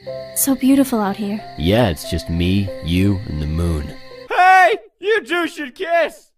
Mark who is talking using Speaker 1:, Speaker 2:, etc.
Speaker 1: So beautiful out here.
Speaker 2: Yeah, it's just me, you, and the moon.
Speaker 3: Hey! You two should kiss!